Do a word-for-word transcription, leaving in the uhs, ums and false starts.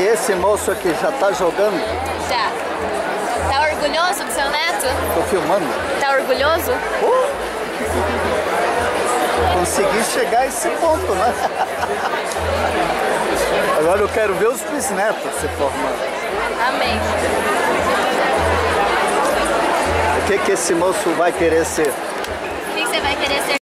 esse moço aqui já tá jogando? Já. Tá orgulhoso do seu neto? Tô filmando. Tá orgulhoso? Uh! Consegui chegar a esse ponto, né? Agora eu quero ver os bisnetos se formando. Amém. O que que esse moço vai querer ser? O que você vai querer ser?